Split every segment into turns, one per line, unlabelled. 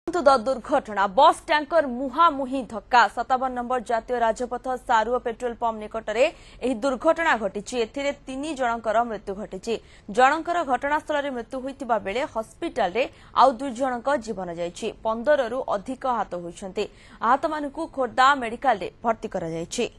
दुर्घटना बस टैंकर मुहांमुही धक्का 57 नंबर जातीय राजपथ सारुआ पेट्रोल पंप निकट में दुर्घटना घटी। एथिरे 3 जनकर मृत्यु घटी। जनकर घटनास्थल में मृत्यु होइतिबा बेले हॉस्पिटल रे आउ 2 जनक जीवन जाइछि। 15 रु अधिक आहत होइछन्ति। आहत मानकु खोर्धा मेडिकल रे भर्ती करा जाइछि।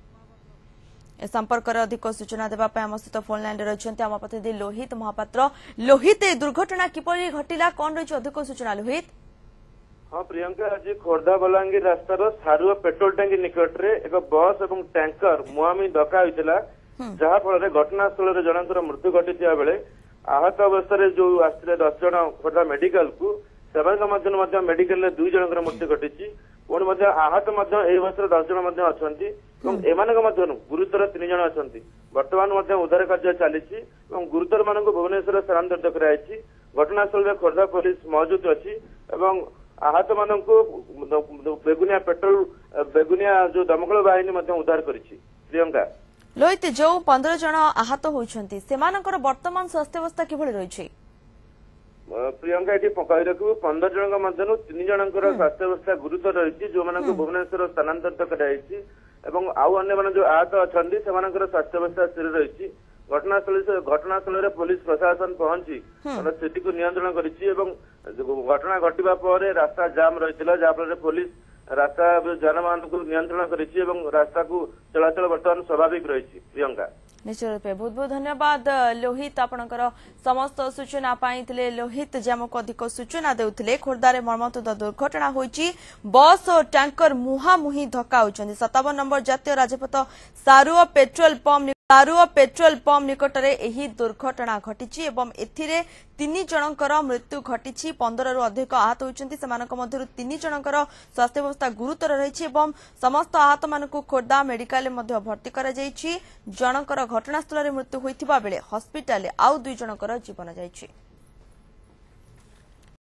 ए संपर्क में अधिक सूचना देवा आम सहित फोन लाइन रही आम प्रतिनिधि लोहित महापात्र। लोहित दुर्घटना किपरि घटिला कौन रही अधिक सूचना लोहित?
हाँ प्रियंका, आज खोर्धा बलांगीर रास्तार सारुआ पेट्रोल टैंकी निकट में एक बस और टैंकर मुहांमुही धक्का होता जहाँ फल घटनास्थल में जनकर मृत्यु घटी बेले आहत अवस्था जो आसते 10 जन खोर्धा मेडिकल को मेडिकल में 2 जनकर मृत्यु घटी। पुणी आहत अवस्था 10 जन अच्छा गुरुतर 3 जन अच्छा। बर्तमान उद्धार कार्य चली गुरुतर मान भुवनेश्वर स्थानांतरित कराई। घटनास्थल में खोर्धा पुलिस मौजूद अच्छी। आहत मान बेगुनिया पेट्रोल बेगुनिया जो दमकल बाहिनी उद्धार करिछि। प्रियंका,
लोहित जो 15 जन आहत होइछन्ति सेमानकर वर्तमान स्वास्थ्य अवस्था किभଳି रहिछि?
प्रियंका ये कही रखू 15 जन मध्य 3 जनकर स्वास्थ्य अवस्था गुरुतर रही जो मान भुवनेश्वर स्थानांतरित कराई। आउ अन्य जो आहत अच्छा स्वास्थ्य अवस्था स्थिर रही। घटनास्थल में पुलिस प्रशासन पहुंची स्थिति को नियंत्रण करिछि। घटना घटिबा पर रास्ता जाम रही जहाँफल पुलिस रास्ता जानवाहन को नियंत्रण करिछि। रास्ता को चलाचल बर्तमान स्वाभाविक रही। प्रियंका,
निश्चित रूपे बहुत बहुत धन्यवाद लोहित आपणकर समस्त सूचना पाइथिले। लोहित जे हमको अधिक सूचना देउथिले खोर्धारे मर्मन्तुद दुर्घटना होईची। बस और टैंकर मुहांमुही धक्का होइछन्ति। 57 नंबर जातीय राजपथ सारुआ पेट्रोल पंप निकट में यही दुर्घटना घटी एवं एथिरे 3 जनकर मृत्यु घटी। 15 रु अधिक आहत होइछन्ति। सेमानक मध्यरु 3 जनकर स्वास्थ्य अवस्था गुरुतर रही एवं समस्त आहत मानकु खोर्धा मेडिकल में भर्ती करा जाइछि। जनकर घटनास्थल में मृत्यु होइतिबा बेले हॉस्पिटल आउ 2 जनकर जीवन जाइछि।